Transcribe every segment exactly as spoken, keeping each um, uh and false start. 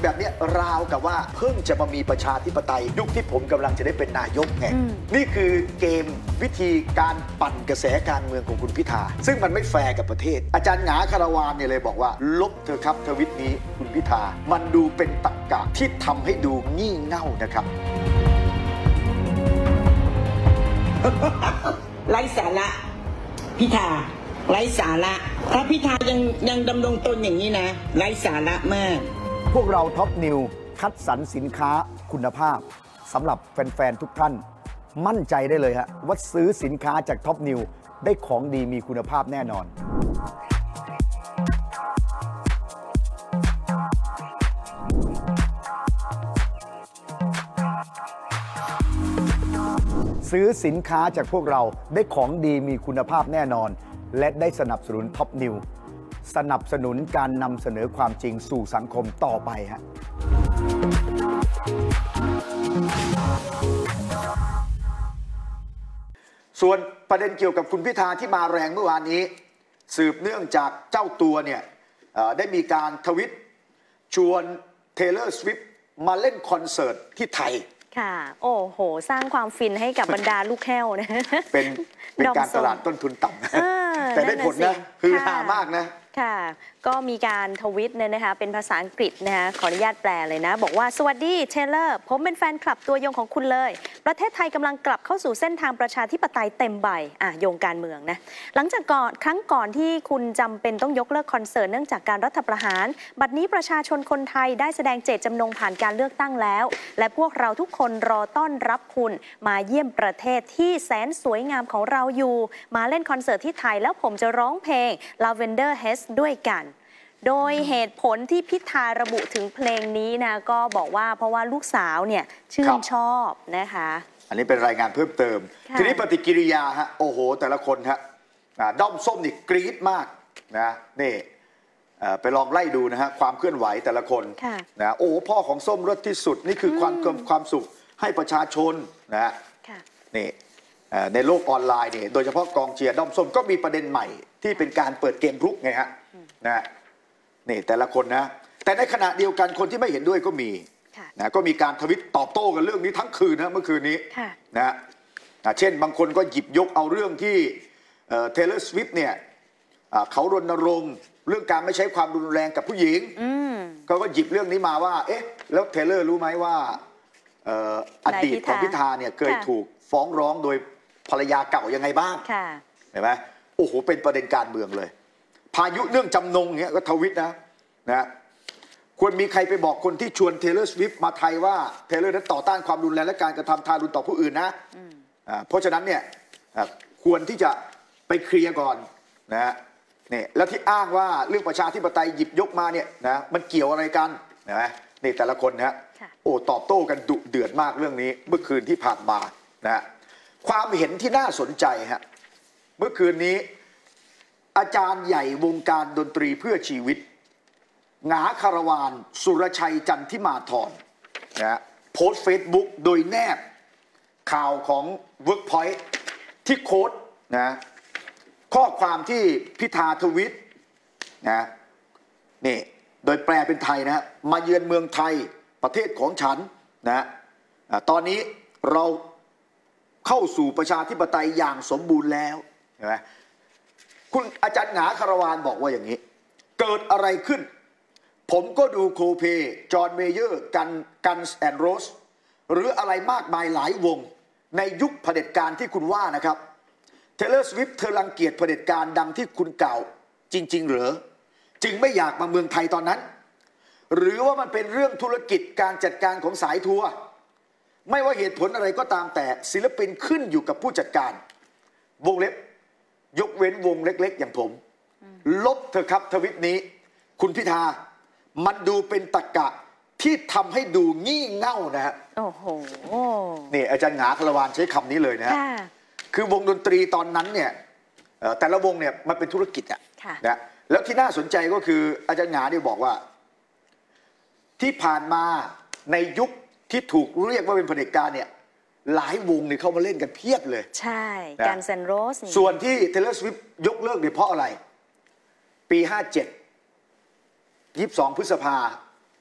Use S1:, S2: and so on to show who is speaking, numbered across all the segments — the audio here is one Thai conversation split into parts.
S1: แบบนี้ราวกับว่าเพิ่งจะมามีประชาธิปไตยยุคที่ผมกำลังจะได้เป็นนายกไงนี่คือเกมวิธีการปั่นกระแสการเมืองของคุณพิธาซึ่งมันไม่แฟร์กับประเทศอาจารย์หงาคารวานเนี่ยเลยบอกว่าลบเธอครับทวิตนี้คุณพิธามันดูเป็นตรรกะที่ทำให้ดูงี่เง่านะครับ
S2: ไร้สาระพิธาไร้สาระถ้าพิธายังยังดำรงตนอย่างนี้นะไร้สาระมาก
S3: พวกเราท็อปนิวคัดสรรสินค้าคุณภาพสำหรับแฟนๆทุกท่านมั่นใจได้เลยฮะว่าซื้อสินค้าจากท็อปนิวได้ของดีมีคุณภาพแน่นอนซื้อสินค้าจากพวกเราได้ของดีมีคุณภาพแน่นอนและได้สนับสนุนท็อปนิวสนับสนุนการนำเสนอความจริงสู่สังคมต่อไปฮะ
S1: ส่วนประเด็นเกี่ยวกับคุณพิธาที่มาแรงเมื่อวานนี้สืบเนื่องจากเจ้าตัวเนี่ยได้มีการทวิตชวนเทย์เลอร์ สวิฟต์มาเล่นคอนเสิร์ตที่ไทย
S4: ค่ะโอ้โหสร้างความฟินให้กับบรรดาลูกแห้วนะ
S1: เป็นเป็นการตลาดต้นทุนต่ำแต่ได้ผลนะคือฮามากนะ
S4: ค่ะก็มีการทวิตเนี่ยนะคะเป็นภาษาอังกฤษนะคะขออนุญาตแปลเลยนะบอกว่าสวัสดีเทเลอร์ผมเป็นแฟนคลับตัวยงของคุณเลยประเทศไทยกำลังกลับเข้าสู่เส้นทางประชาธิปไตยเต็มใบอ่ะโยงการเมืองนะหลังจากก่อนครั้งก่อนที่คุณจำเป็นต้องยกเลิกคอนเสิร์ตเนื่องจากการรัฐประหารบัดนี้ประชาชนคนไทยได้แสดงเจตจำนงผ่านการเลือกตั้งแล้วและพวกเราทุกคนรอต้อนรับคุณมาเยี่ยมประเทศที่แสนสวยงามของเราอยู่มาเล่นคอนเสิร์ตที่ไทยแล้วผมจะร้องเพลง Lavender Haze ด้วยกันโดยเหตุผลที่พิธาระบุถึงเพลงนี้นะก็บอกว่าเพราะว่าลูกสาวเนี่ยชื่นชอบนะคะ
S1: อันนี้เป็นรายงานเพิ่มเติมทีนี้ปฏิกิริยาฮะโอ้โหแต่ละคนฮะด้อมส้มนี่กรี๊ดมากนะนี่ไปลองไล่ดูนะฮะความเคลื่อนไหวแต่ละคนนะโอ้พ่อของส้มรสที่สุดนี่คือความความสุขให้ประชาชนนะนี่ในโลกออนไลน์นี่โดยเฉพาะกองเชียร์ด้อมส้มก็มีประเด็นใหม่ที่เป็นการเปิดเกมรุกไงฮะนะนี่แต่ละคนนะแต่ในขณะเดียวกันคนที่ไม่เห็นด้วยก็มีนะก็มีการทวิตตอบโต้กันเรื่องนี้ทั้งคืนนะเมื่อคืนนี้นะเช่นบางคนก็หยิบยกเอาเรื่องที่เทย์เลอร์ สวิฟต์เนี่ยเขารณรงค์เรื่องการไม่ใช้ความรุนแรงกับผู้หญิงเขาก็หยิบเรื่องนี้มาว่าเอ๊ะแล้วเทย์เลอร์รู้ไหมว่าอดีตของพิธาเนี่ยเคยถูกฟ้องร้องโดยภรรยาเก่ายังไงบ้างเห็นไหมโอ้โหเป็นประเด็นการเมืองเลยพายุเรื่องจำนงเนี่ยก็ทวิตนะนะควรมีใครไปบอกคนที่ชวนเทย์เลอร์ สวิฟต์มาไทยว่าเทย์เลอร์นั้นต่อต้านความรุนแรงและการกระทำทารุณต่อผู้อื่นนะเพราะฉะนั้นเนี่ยควรที่จะไปเคลียร์ก่อนนะนี่แล้วที่อ้างว่าเรื่องประชาธิปไตยหยิบยกมาเนี่ยนะมันเกี่ยวอะไรกันนะนี่แต่ละคนนะโอ้ตอบโต้กันดุเดือดมากเรื่องนี้เมื่อคืนที่ผ่านมานะความเห็นที่น่าสนใจฮะเมื่อคืนนี้อาจารย์ใหญ่วงการดนตรีเพื่อชีวิตหงาคารวานสุรชัยจันทิมาธรนะโพสต์เฟซบุ๊กโดยแนบข่าวของ Workpoint ที่โค้ดนะข้อความที่พิธาทวิตนะนี่โดยแปลเป็นไทยนะมาเยือนเมืองไทยประเทศของฉันนะตอนนี้เราเข้าสู่ประชาธิปไตยอย่างสมบูรณ์แล้วเห็นไหมคุณอาจารย์หงาคารวานบอกว่าอย่างนี้เกิดอะไรขึ้นผมก็ดูโคเพจอห์นเมเยอร์กันกันส์แอนด์โรสหรืออะไรมากมายหลายวงในยุคเผด็จการที่คุณว่านะครับเทย์เลอร์ สวิฟต์เธอรังเกียจเผด็จการดังที่คุณกล่าวจริงๆเหรอจึงไม่อยากมาเมืองไทยตอนนั้นหรือว่ามันเป็นเรื่องธุรกิจการจัดการของสายทัวร์ไม่ว่าเหตุผลอะไรก็ตามแต่ศิลปินขึ้นอยู่กับผู้จัดการวงเล็บยกเว้นวงเล็กๆอย่างผมลบเถอะครับทวิตนี้คุณพิธามันดูเป็นตรรกะที่ทำให้ดูงี่เง่านะฮะโอ้โหนี่อาจารย์หงาคารวานใช้คำนี้เลยนะฮะคือวงดนตรีตอนนั้นเนี่ยแต่ละวงเนี่ยมันเป็นธุรกิจอะนะแล้วที่น่าสนใจก็คืออาจารย์หงาเนี่ยบอกว่าที่ผ่านมาในยุคที่ถูกเรียกว่าเป็นเผด็จการเนี่ยหลายวงเนี่ยเข้ามาเล่นกันเพียบเลย
S4: ใช่การเซนโรส
S1: ส่วนที่เทย์เลอร์ สวิฟต์ยกเลิกเนี่ยเพราะอะไรปีห้าเจ็ด ยี่สิบสองพฤษภา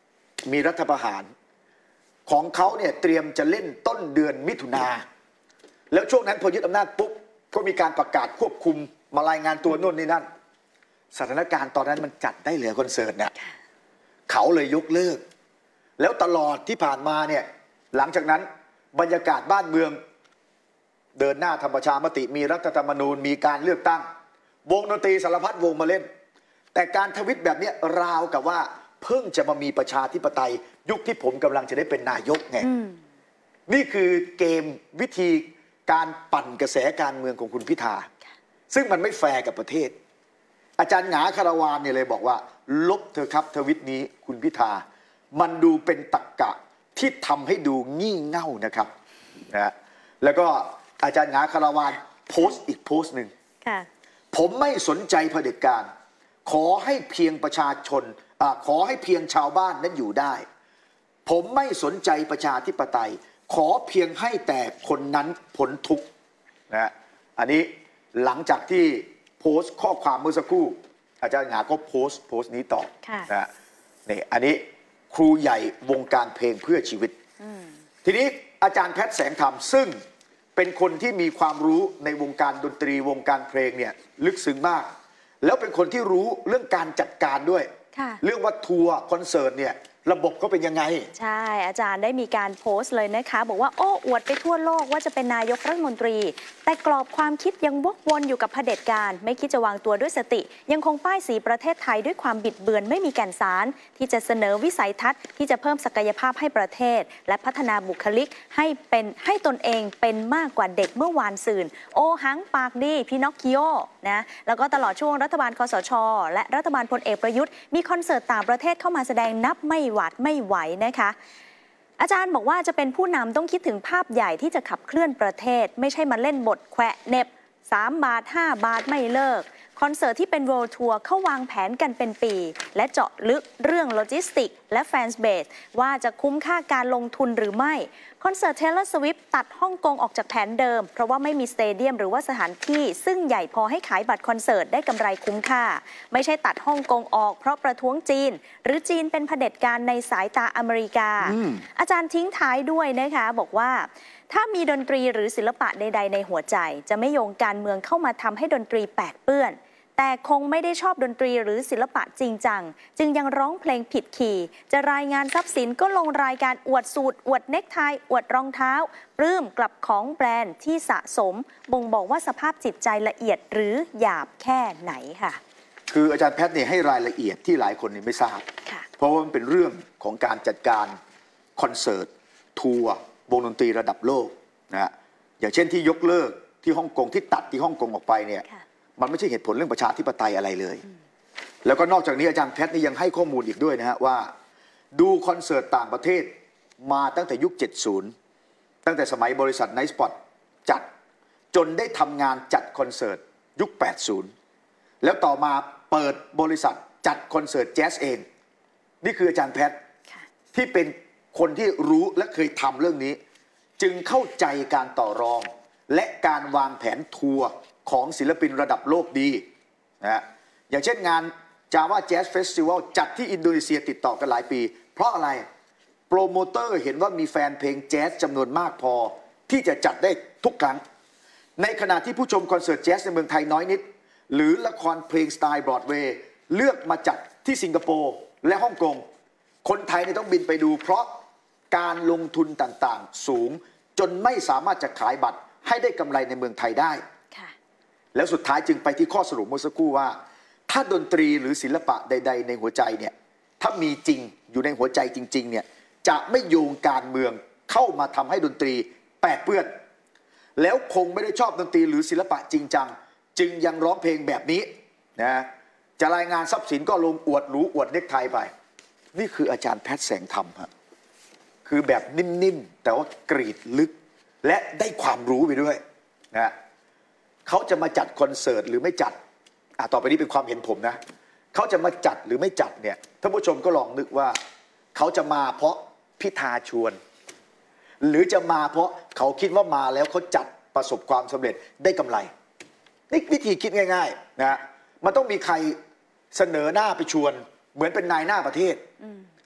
S1: มีรัฐประหารของเขาเนี่ยเตรียมจะเล่นต้นเดือนมิถุนาแล้วช่วงนั้นพอยึดอำนาจปุ๊บก็มีการประกาศควบคุมมารายงานตัวโน่นนี่นั่นสถานการณ์ตอนนั้นมันจัดได้เหลือคอนเสิร์ตเนี่ยเขาเลยยกเลิกแล้วตลอดที่ผ่านมาเนี่ยหลังจากนั้นบรรยากาศบ้านเมืองเดินหน้าทำประชามติมีรัฐธรรมนูญมีการเลือกตั้งวงดนตรีสารพัดวงมาเล่นแต่การทวิตแบบนี้ราวกับว่าเพิ่งจะมามีประชาธิปไตยยุคที่ผมกำลังจะได้เป็นนายกไงนี่คือเกมวิธีการปั่นกระแสการเมืองของคุณพิธาซึ่งมันไม่แฟร์กับประเทศอาจารย์หงาคารวานเนี่ยเลยบอกว่าลบเถอะครับทวิตนี้คุณพิธามันดูเป็นตรรกะที่ทำให้ดูงี่เง่านะครับนะแล้วก็อาจารย์หงาคารวานโพสต์อีกโพสต์หนึ่งผมไม่สนใจเผด็จการขอให้เพียงประชาชนอขอให้เพียงชาวบ้านนั้นอยู่ได้ผมไม่สนใจประชาธิปไตยขอเพียงให้แต่คนนั้นพ้นทุกข์นะอันนี้หลังจากที่โพสต์ข้อความเมื่อสักครู่อาจารย์หงาก็โพสต์โพสต์นี้ต่อนะนี่อันนี้ครูใหญ่วงการเพลงเพื่อชีวิตทีนี้อาจารย์แพทย์แสงธรรมซึ่งเป็นคนที่มีความรู้ในวงการดนตรีวงการเพลงเนี่ยลึกซึ้งมากแล้วเป็นคนที่รู้เรื่องการจัดการด้วยเรื่องว่าทัวร์คอนเสิร์ตเนี่ยระบบก็เป็นยังไง
S4: ใช่อาจารย์ได้มีการโพสต์เลยนะคะบอกว่าโอ้อวดไปทั่วโลกว่าจะเป็นนายกรัฐมนตรีแต่กรอบความคิดยังวกวนอยู่กับเผด็จการไม่คิดจะวางตัวด้วยสติยังคงป้ายสีประเทศไทยด้วยความบิดเบือนไม่มีแก่นสารที่จะเสนอวิสัยทัศน์ที่จะเพิ่มศักยภาพให้ประเทศและพัฒนาบุคลิกให้เป็นให้ตนเองเป็นมากกว่าเด็กเมื่อวานซืนโอหังปากดีพินอคคิโอนะแล้วก็ตลอดช่วงรัฐบาลคสช.และรัฐบาลพลเอกประยุทธ์มีคอนเสิร์ตต่างประเทศเข้ามาแสดงนับไม่หวาดไม่ไหวนะคะอาจารย์บอกว่าจะเป็นผู้นำต้องคิดถึงภาพใหญ่ที่จะขับเคลื่อนประเทศไม่ใช่มาเล่นบทแขวะเน็บสามบาทห้าบาทไม่เลิกคอนเสิร์ตที่เป็น World Tour เขาวางแผนกันเป็นปีและเจาะลึกเรื่องโลจิสติกและแฟนเบสว่าจะคุ้มค่าการลงทุนหรือไม่คอนเสิร์ต Taylor Swift ตัดฮ่องกงออกจากแผนเดิมเพราะว่าไม่มีสเตเดียมหรือว่าสถานที่ซึ่งใหญ่พอให้ขายบัตรคอนเสิร์ตได้กำไรคุ้มค่าไม่ใช่ตัดฮ่องกงออกเพราะประท้วงจีนหรือจีนเป็นเผด็จการในสายตาอเมริกา อ, อาจารย์ทิ้งท้ายด้วยนะคะบอกว่าถ้ามีดนตรีหรือศิลปะใดๆในหัวใจจะไม่โยงการเมืองเข้ามาทำให้ดนตรีแปดเปื้อนแต่คงไม่ได้ชอบดนตรีหรือศิลปะจริงจังจึงยังร้องเพลงผิดคีย์จะรายงานทรัพย์สินก็ลงรายการอวดสูตรอวดเน็กไทอวดรองเท้าปลื้มกลับของแบรนด์ที่สะสมบ่งบอกว่าสภาพจิตใจละเอียดหรือหยาบแค่ไหนค่ะ
S1: คืออาจารย์แพทย์เนี่ยให้รายละเอียดที่หลายคนนี่ไม่ทราบเพราะว่ามันเป็นเรื่องของการจัดการคอนเสิร์ตทัวร์วงดนตรีระดับโลกนะอย่างเช่นที่ยกเลิกที่ฮ่องกงที่ตัดที่ฮ่องกงออกไปเนี่ยมันไม่ใช่เหตุผลเรื่องประชาธิปไตยอะไรเลยแล้วก็นอกจากนี้อาจารย์แพทย์นี่ยังให้ข้อมูลอีกด้วยนะฮะว่าดูคอนเสิร์ตต่างประเทศมาตั้งแต่ยุคเจ็ดสิบตั้งแต่สมัยบริษัทไนท์สปอตจัดจนได้ทำงานจัดคอนเสิร์ตยุคแปดสิบแล้วต่อมาเปิดบริษัทจัดคอนเสิร์ตแจ๊สเองนี่คืออาจารย์แพทย์ที่เป็นคนที่รู้และเคยทำเรื่องนี้จึงเข้าใจการต่อรองและการวางแผนทัวร์ของศิลปินระดับโลกดีนะอย่างเช่นงาน Java Jazz Festival จัดที่อินโดนีเซียติดต่อกันหลายปีเพราะอะไรโปรโมเตอร์เห็นว่ามีแฟนเพลงแจ๊สจำนวนมากพอที่จะจัดได้ทุกครั้งในขณะที่ผู้ชมคอนเสิร์ตแจ๊สในเมืองไทยน้อยนิดหรือละครเพลงสไตล์บรอดเวย์เลือกมาจัดที่สิงคโปร์และฮ่องกงคนไทยเนี่ยต้องบินไปดูเพราะการลงทุนต่างๆสูงจนไม่สามารถจะขายบัตรให้ได้กำไรในเมืองไทยได้แล้วสุดท้ายจึงไปที่ข้อสรุปเมื่อสักครู่ว่าถ้าดนตรีหรือศิลปะใดๆในหัวใจเนี่ยถ้ามีจริงอยู่ในหัวใจจริงๆเนี่ยจะไม่โยงการเมืองเข้ามาทำให้ดนตรีแปดเปื้อนแล้วคงไม่ได้ชอบดนตรีหรือศิลปะจริงจังจึงยังร้องเพลงแบบนี้นะจะรายงานทรัพย์สินก็ลงอวดหรูอวดเน็กไทไปนี่คืออาจารย์แพทย์แสงธรรมฮะคือแบบนิ่มๆแต่ว่ากรีดลึกและได้ความรู้ไปด้วยนะเขาจะมาจัดคอนเสิร์ตหรือไม่จัดอ่ะต่อไปนี้เป็นความเห็นผมนะเขาจะมาจัดหรือไม่จัดเนี่ยท่านผู้ชมก็ลองนึกว่าเขาจะมาเพราะพิธาชวนหรือจะมาเพราะเขาคิดว่ามาแล้วเขาจัดประสบความสำเร็จได้กำไรนี่วิธีคิดง่ายๆนะมันต้องมีใครเสนอหน้าไปชวนเหมือนเป็นนายหน้าประเทศ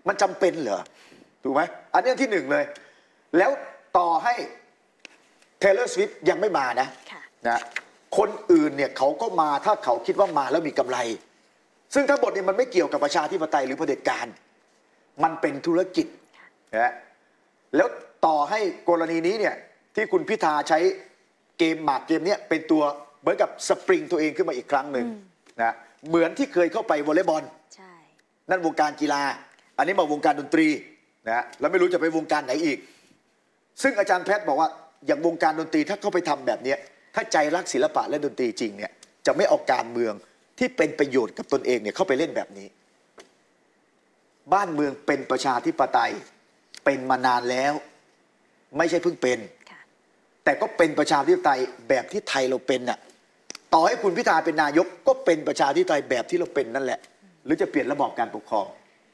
S1: มันจำเป็นเหรอถูกไหมอันนี้ที่หนึ่งเลยแล้วต่อให้ Taylor Swift ยังไม่มานะนะคนอื่นเนี่ยเขาก็มาถ้าเขาคิดว่ามาแล้วมีกำไรซึ่งทั้งหมดเนี่ยมันไม่เกี่ยวกับประชาธิปไตยหรือเผด็จการมันเป็นธุรกิจนะแล้วต่อให้กรณีนี้เนี่ยที่คุณพิธาใช้เกมหมากเกมนี้เป็นตัวเหมือนกับสปริงตัวเองขึ้นมาอีกครั้งหนึ่งนะเหมือนที่เคยเข้าไปวอลเลย์บอลนั่นวงการกีฬาอันนี้มาวงการดนตรีนะแล้วไม่รู้จะไปวงการไหนอีกซึ่งอาจารย์แพทย์บอกว่าอย่างวงการดนตรีถ้าเข้าไปทำแบบนี้ถ้าใจรักศิลปะและดนตรีจริงเนี่ยจะไม่เอาการเมืองที่เป็นประโยชน์กับตนเองเนี่ยเข้าไปเล่นแบบนี้บ้านเมืองเป็นประชาธิปไตยเป็นมานานแล้วไม่ใช่เพิ่งเป็นแต่ก็เป็นประชาธิปไตยแบบที่ไทยเราเป็นน่ะต่อให้คุณพิธาเป็นนายกก็เป็นประชาธิปไตยแบบที่เราเป็นนั่นแหละหรือจะเปลี่ยนระบอบการปกครอง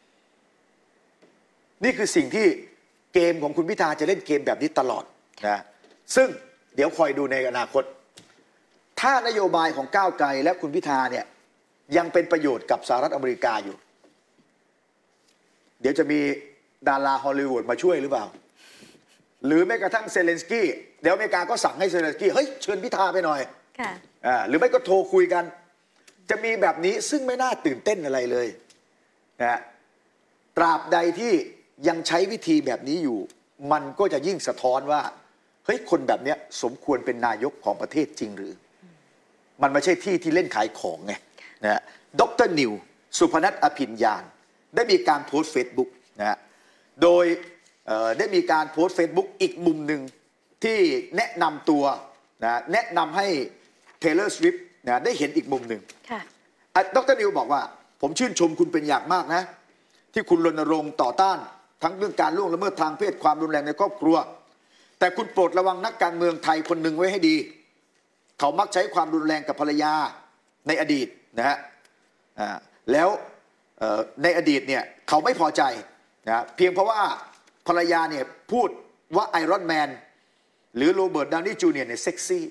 S1: นี่คือสิ่งที่เกมของคุณพิธาจะเล่นเกมแบบนี้ตลอดนะซึ่งเดี๋ยวคอยดูในอนาคตถ้านโยบายของก้าวไกลและคุณพิธาเนี่ยยังเป็นประโยชน์กับสหรัฐอเมริกาอยู่เดี๋ยวจะมีดาราฮอลลีวูดมาช่วยหรือเปล่าหรือแม้กระทั่งเซเลนสกี้เดี๋ยวอเมริกาก็สั่งให้เซเลนสกี้เฮ้ยเชิญพิธาไปหน่อยค่ะอ่าหรือไม่ก็โทรคุยกันจะมีแบบนี้ซึ่งไม่น่าตื่นเต้นอะไรเลยนะตราบใดที่ยังใช้วิธีแบบนี้อยู่มันก็จะยิ่งสะท้อนว่าเฮ้ยคนแบบนี้สมควรเป็นนายกของประเทศจริงหรือมันไม่ใช่ที่ที่เล่นขายของไงนะดร.นิวสุพนัทอภิญญาณได้มีการโพสต์เฟซบุ๊กนะฮะโดยได้มีการโพสต์เฟซบุ๊กอีกมุมหนึ่งที่แนะนำตัวนะแนะนำให้ Taylor Swift นะได้เห็นอีกมุมหนึ่งดร.นิวบอกว่าผมชื่นชมคุณเป็นอย่างมากนะที่คุณรณรงค์ต่อต้านทั้งเรื่องการล่วงละเมิดทางเพศความรุนแรงในครอบครัวแต่คุณโปรดระวังนักการเมืองไทยคนหนึ่งไว้ให้ดีเขามักใช้ความรุนแรงกับภรรยาในอดีตนะฮะแล้วในอดีตเนี่ยเขาไม่พอใจนะเพียงเพราะว่าภรรยาเนี่ยพูดว่าไอรอนแมนหรือโรเบิร์ตดาวนี่จูเนียร์เนี่ยเซ็กซี่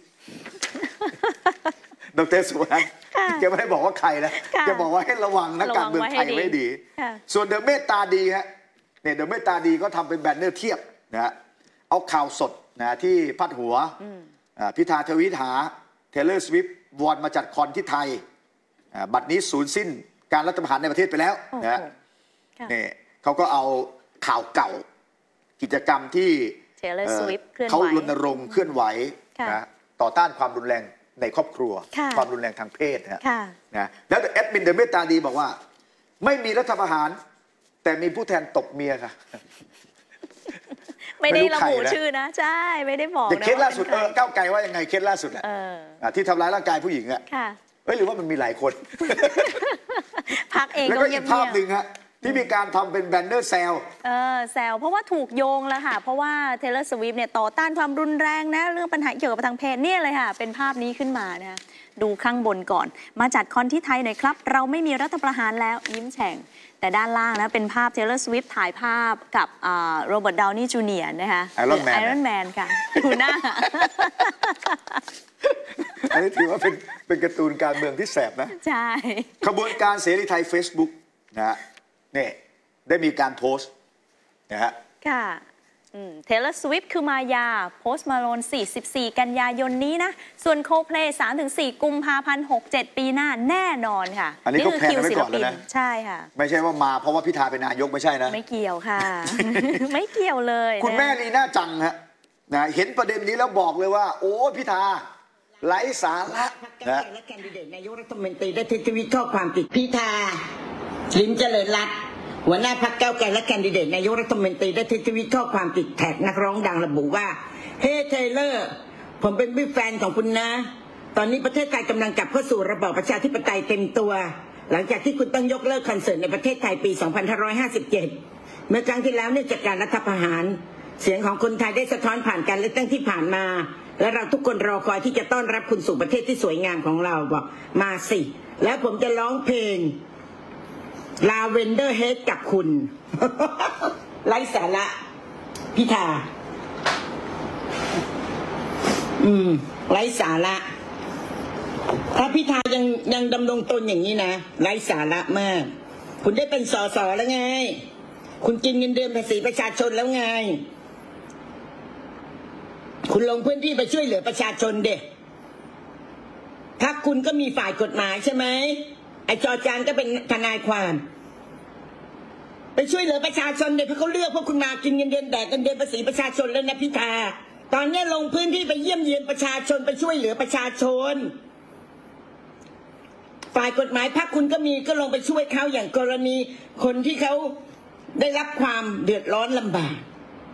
S1: ดร.สุวรรณแกไม่ได้บอกว่าใครนะแกบอกว่าให้ระวังนักการเมืองไทยไว้ดีส่วนเดอะเมตตาดีฮะเนี่ยเดอะเมตตาดีก็ทำเป็นแบนเนอร์เทียบนะเอาข่าวสดนะที่พัดหัวพิธาทวีตหา Taylor Swift วอนมาจัดคอนที่ไทยบัดนี้สูญสิ้นการรัฐประหารในประเทศไปแล้วนะนี่เขาก็เอาข่าวเก่ากิจกรรมที่เขารณรงค์เคลื่อนไหวนะต่อต้านความรุนแรงในครอบครัวความรุนแรงทางเพศนะนะแล้วแอดมินเดอะเมตตาดีบอกว่าไม่มีรัฐประหารแต่มีผู้แทนตบเมียค่ะ
S4: ไม่ได้ระบุชื่อนะใช่ไม่ได้บอกนะ
S1: เคสล่าสุดเออก้าวไกลว่ายังไงเคสล่าสุดอ่ะที่ทำร้ายร่างกายผู้หญิงอ่ะเอ้ยหรือว่ามันมีหลายคน
S4: พักเอง
S1: แล้วก็อีกภาพหนึ่งฮะที่มีการทำเป็นแบนเนอร์แซล
S4: เออแซลเพราะว่าถูกโยงแล้วค่ะเพราะว่า Taylor Swift เนี่ยต่อต้านความรุนแรงนะเรื่องปัญหาเกี่ยวกับทางเพศเนี่ยเลยค่ะเป็นภาพนี้ขึ้นมานะดูข้างบนก่อนมาจัดคอนที่ไทยหน่อยครับเราไม่มีรัฐประหารแล้วยิ้มแฉ่งแต่ด้านล่างนะเป็นภาพ Taylor Swift ถ่ายภาพกับโรเบิร์ตดาวนี่จูเนียร์นะคะ
S1: ไอรอนแมน
S4: ไอรอนแมนค่ะดูหน้า
S1: อันนี้ถือว่าเป็นเป็นการ์ตูนการเมืองที่แสบนะ
S4: ใช่
S1: ขบวนการเสรีไทย Facebook นะฮะนี่ได้มีการโพสต์นะฮะ
S4: ค่ะTaylor Swift คือมายาโพสต์มาโลนสี่สิบสี่กันยายนนี้นะส่วน Coldplay สามถึงสี่กุมภาพันธ์หกสิบเจ็ดปีหน้าแน่นอนค่ะ
S1: อันนี้ก็แพลนไว้ก่อนแล้วนะ
S4: ใช่ค่ะ
S1: ไม่ใช่ว่ามาเพราะว่าพิธาเป็นนายกไม่ใช่นะ
S4: ไม่เกี่ยวค่ะ ไม่เกี่ยวเลย
S1: คุณแม่ลีน่าจังฮะนะเห็นประเด็นนี้แล้วบอกเลยว่าโอ้พิธาไร้สาระ
S2: นะและแคนดิเดตนายกรัฐมนตรีได้ทวิตข้อความติดพิธาลิ้มเจริญรัตน์หัวหน้าพรรคก้าวไกลและแคนดิเดตนายกรัฐมนตรีได้ทวิตข้อความติดแท็กนักร้องดังระบุว่าเฮ้เทเลอร์ผมเป็นบิ๊กแฟนของคุณนะตอนนี้ประเทศไทยกำลังกลับเข้าสู่ระบอบประชาธิปไตยเต็มตัวหลังจากที่คุณต้องยกเลิกคอนเสิร์ตในประเทศไทยปีสองพันห้าร้อยห้าสิบเจ็ดเมื่อครั้งที่แล้วเนื่องจากการรัฐประหารเสียงของคนไทยได้สะท้อนผ่านการเลือกตั้งที่ผ่านมาและเราทุกคนรอคอยที่จะต้อนรับคุณสู่ประเทศที่สวยงามของเราบอกมาสิแล้วผมจะร้องเพลงลาเวนเดอร์เฮดกับคุณไร้สาระพิธาอืมไร้สาระถ้าพิธายังยังดำรงตนอย่างนี้นะไร้สาระมากคุณได้เป็นสสแล้วไงคุณกินเงินเดือนภาษีประชาชนแล้วไงคุณลงพื้นที่ไปช่วยเหลือประชาชนเด็กพรรคคุณก็มีฝ่ายกฎหมายใช่ไหมไอ้จอจานก็เป็นทนายความไปช่วยเหลือประชาชนเด็กเพราะเขาเลือกพวกคุณมากินเงินเดือนแดกเงินเดือนภาษีประชาชนแล้วนะพิธาตอนนี้ลงพื้นที่ไปเยี่ยมเยียนประชาชนไปช่วยเหลือประชาชนฝ่ายกฎหมายพรรคคุณก็มีก็ลงไปช่วยเขาอย่างกรณีคนที่เขาได้รับความเดือดร้อนลำบาก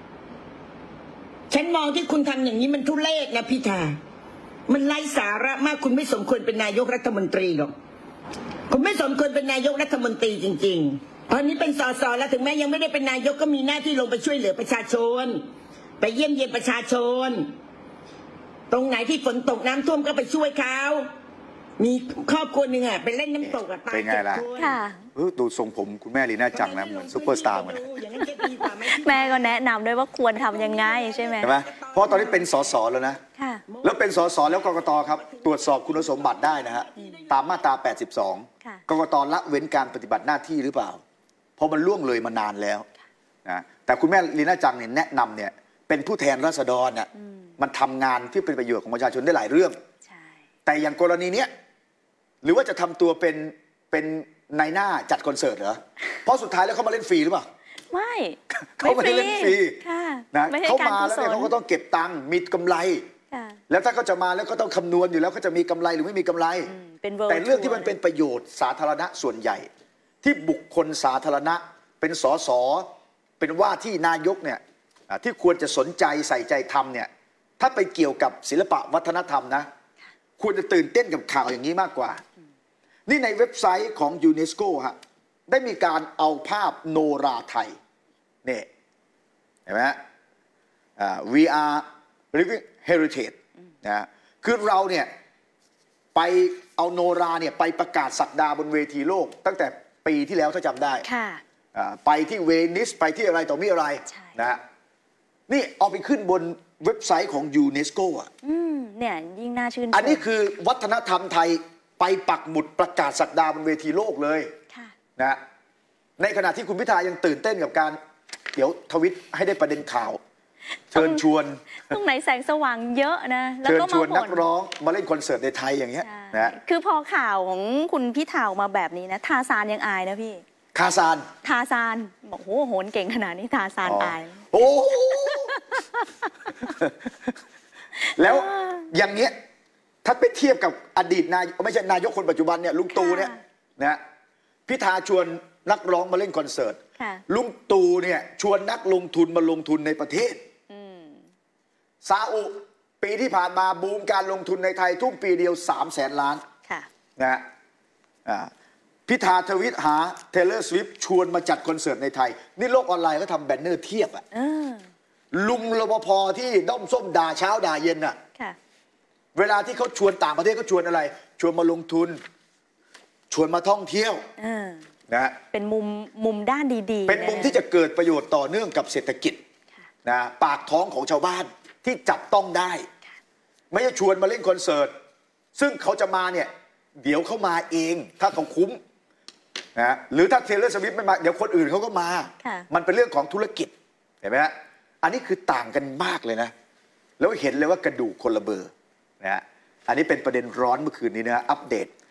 S2: ฉันมองที่คุณทำอย่างนี้มันทุเรศนะพิธามันไร้สาระมากคุณไม่สมควรเป็นนายกรัฐมนตรีหรอกคุณไม่สมควรเป็นนายกรัฐมนตรีจริงๆตอนนี้เป็นสสแล้วถึงแม้ยังไม่ได้เป็นนายกก็มีหน้าที่ลงไปช่วยเหลือประชาชนไปเยี่ยมเยียนประชาชนตรงไหนที่ฝนตกน้ำท่วมก็ไปช่วยเขามีครอบครัวหนึ่งอ่ะไปเล่นน้ำตกอ่ะตายเจ็ดคน
S4: ค่ะ
S1: ดูทรงผมคุณแม่ลีน่าจังนะเหมือนซุปเปอร์สตาร์เหมือน
S4: แม่ก็แนะนำด้วยว่าควรทำยังไงใช่ไหม
S1: ใช่ไหมเพราะตอนนี้เป็นสสแล้วนะแล้วเป็นสสแล้วกกตครับตรวจสอบคุณสมบัติได้นะฮะตามมาตราแปดสิบสองกกตละเว้นการปฏิบัติหน้าที่หรือเปล่าเพราะมันล่วงเลยมานานแล้วนะแต่คุณแม่ลีน่าจังเนี่ยแนะนำเนี่ยเป็นผู้แทนราษฎรน่ะมันทำงานที่เป็นประโยชน์ของประชาชนได้หลายเรื่องแต่อย่างกรณีเนี้ยหรือว่าจะทำตัวเป็นเป็นนายหน้าจัดคอนเสิร์ตเหรอเพราะสุดท้ายแล้วเขามาเล่นฟรีหรือเปล่า
S4: ไม่
S1: เขาไม่ได้เล่นฟรีนะเขามาแล้ว
S4: เนี่ย
S1: เขาก็ต้องเก็บตังค์มีกำไรแล้วถ้าเขาจะมาแล้วก็ต้องคำนวณอยู่แล้วเขาจะมีกำไรหรือไม่มีกำไรแต่เรื่องที่มันเป็นประโยชน์สาธารณะส่วนใหญ่ที่บุคคลสาธารณะเป็นสสเป็นว่าที่นายกเนี่ยที่ควรจะสนใจใส่ใจทำเนี่ยถ้าไปเกี่ยวกับศิลปะวัฒนธรรมนะควรจะตื่นเต้นกับข่าวอย่างนี้มากกว่านี่ในเว็บไซต์ของยูเนสโกฮะได้มีการเอาภาพโนราไทยเนี่ยเห็นไหมฮะ we are living heritage นะคือเราเนี่ยไปเอาโนราเนี่ยไปประกาศศักดาบนเวทีโลกตั้งแต่ปีที่แล้วถ้าจำได้ไปที่เวนิสไปที่อะไรต่อมีอะไรนะนี่เอาไปขึ้นบนเว็บไซต์ของยูเนสโกอ่ะ
S4: เนี่ยยิ่งน่าชื่นชม
S1: อันนี้คือวัฒนธรรมไทยไปปักหมุดประกาศศักดาบนเวทีโลกเลยนะในขณะที่คุณพิธายังตื่นเต้นกับการเดี๋ยวทวิตให้ได้ประเด็นข่าวเชิญชวน
S4: ตรงไหนแสงสว่างเยอะนะ
S1: แล้วก็เชิญชวนนักร้องมาเล่นคอนเสิร์ตในไทยอย่างเงี้ยนะ
S4: คือพอข่าวของคุณพิธาออกมาแบบนี้นะทาซานยังอายนะพี่
S1: ทาซาน
S4: ทาซานบอกโหโหนเก่งขนาดนี้ทาซานอาย
S1: โอ้แล้วอย่างเงี้ยถ้าไปเทียบกับอดีตนายไม่ใช่นายกคนปัจจุบันเนี่ยลุงตู่เนี่ยนะพิธาชวนนักร้องมาเล่นคอนเสิร์ตลุงตู่เนี่ยชวนนักลงทุนมาลงทุนในประเทศซาอุปีที่ผ่านมาบูมการลงทุนในไทยทุ่มปีเดียวสามแสนล้านนะพิธาทวิตหาเทเลอร์สวิฟชวนมาจัดคอนเสิร์ตในไทยนี่โลกออนไลน์ก็ทำแบนเนอร์เทียบอ่ะลุงรปภที่ด้อมส้มด่าเช้าด่าเย็นอ่ะเวลาที่เขาชวนต่างประเทศเขาชวนอะไรชวนมาลงทุนชวนมาท่องเที่ยวนะ
S4: เป็นมุมมุมด้านดีๆ
S1: เป็นมุมที่จะเกิดประโยชน์ต่อเนื่องกับเศรษฐกิจนะปากท้องของชาวบ้านที่จับต้องได้ไม่ใช่ชวนมาเล่นคอนเสิร์ตซึ่งเขาจะมาเนี่ยเดี๋ยวเขามาเองถ้าเขาคุ้มนะหรือถ้าเทเลอร์สวิฟไม่มาเดี๋ยวคนอื่นเขาก็มามันเป็นเรื่องของธุรกิจเห็นไหมฮะอันนี้คือต่างกันมากเลยนะแล้วเห็นเลยว่ากระดูกคนละเบอร์นะฮะอันนี้เป็นประเด็นร้อนเมื่อคืนนี้นะอัปเดต